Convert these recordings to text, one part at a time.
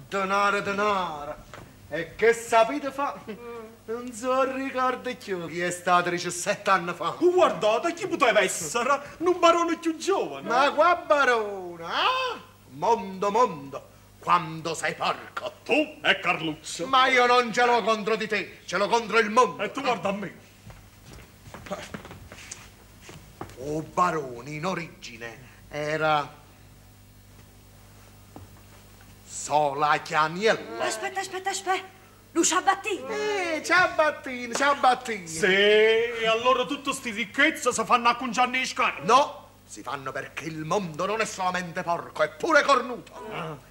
denaro, denaro. E che sapete fa? Non so ricordo più chi è stato 17 anni fa. Guardate, chi poteva essere? Un barone più giovane. Ma qua barone, ah? Mondo, quando sei porco. Tu e Carluccio. Ma io non ce l'ho contro di te, ce l'ho contro il mondo. E tu guarda a me. O barone in origine era Sola Chianiello. Aspetta. Lo Ciabattino. Ciabattini. Sì, e allora tutte sti ricchezze si fanno acconciare nei scarti. No, si fanno perché il mondo non è solamente porco, è pure cornuto.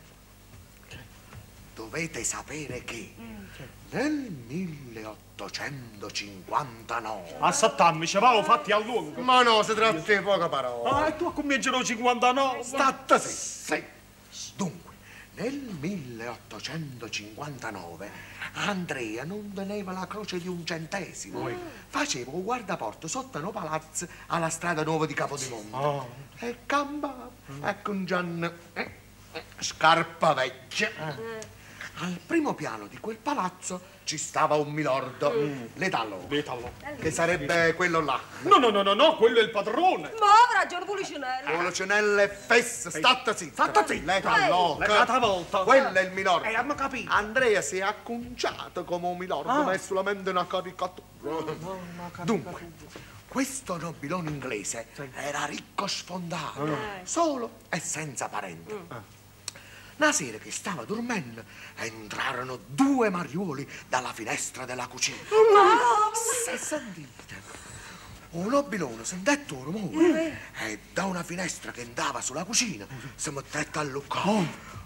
Dovete sapere che nel 1859... A 7 anni ci avevo fatti a lungo. Ma no, si tratta di poche parole. Ah, e tu cominciano 59. State sì. Dunque, nel 1859 Andrea non teneva la croce di un centesimo. Faceva un guardaporto sotto un palazzo alla strada nuova di Capodimonte. E campava con Gian Scarpa Vecchia. Al primo piano di quel palazzo ci stava un milordo, l'Etallo, che sarebbe quello là. No, quello è il padrone. Ma avrà ragione Policinello. Policinelle e fesse, state zitti. L'Etallo. Legata volta. Quello è il milordo. Abbiamo capito. Andrea si è acconciato come un milordo, ma è solamente una caricatura. Dunque, questo nobilone inglese era ricco sfondato, solo e senza parenti. Una sera che stava dormendo, entrarono 2 mariuoli dalla finestra della cucina. Se sentite, un nobilone sentette un rumore e da una finestra che andava sulla cucina si mettette a luccare.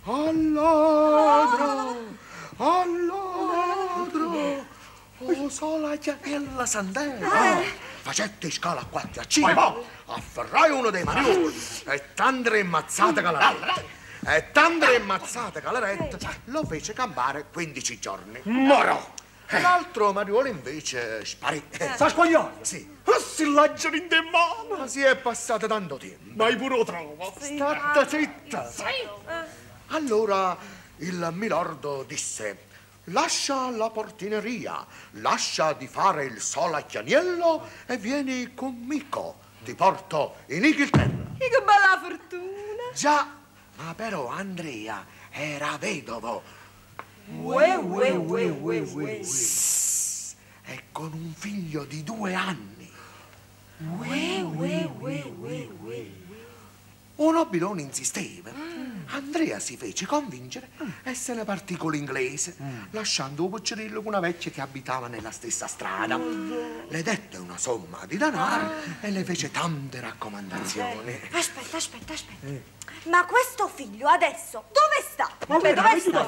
Al ladro, sola chiamella sandella. Facette scala a 4 a 5, afferrai uno dei mariuoli e tante ammazzate calarette. E tante ammazzate calarette lo fece campare 15 giorni. Moro! L'altro mariuolo invece sparì. Sa squagliare? Sì. Si lanciano in te mano. Ma si è passato tanto tempo. Ma io pure lo trovo. State zitta. Allora il milordo disse: lascia la portineria, lascia di fare il solacchianiello e vieni conmigo. Ti porto in Inghilterra. E che bella fortuna. Già, ma però Andrea era vedovo. E con un figlio di 2 anni. Un nobilone insisteva. Andrea si fece convincere e se ne partì con l'inglese, lasciando un boccerillo con una vecchia che abitava nella stessa strada. Le dette una somma di denaro e le fece tante raccomandazioni. Aspetta. Ma questo figlio adesso dove sta? Dove sta?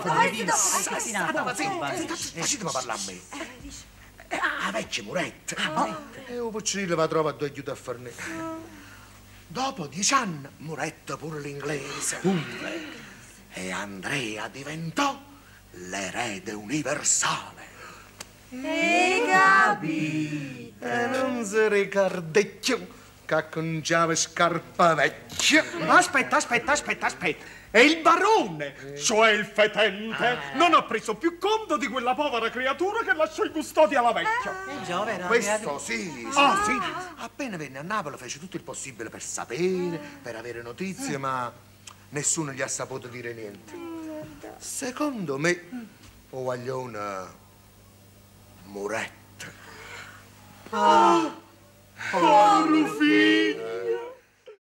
Lasciatemi parlare a me. La vecchia muretta. E un boccerillo va trova a 2 aiuti a farne. Dopo 10 anni muretta pure l'inglese. E Andrea diventò l'erede universale. E capì. E non si ricordecchio che conciava Scarpa Vecchia. Aspetta. E il barone, cioè il fetente, non ha preso più conto di quella povera creatura che lasciò in custodia alla vecchia. Questo sì. Appena venne a Napoli fece tutto il possibile per sapere, per avere notizie, ma nessuno gli ha saputo dire niente. Secondo me, o guaglione Muretta.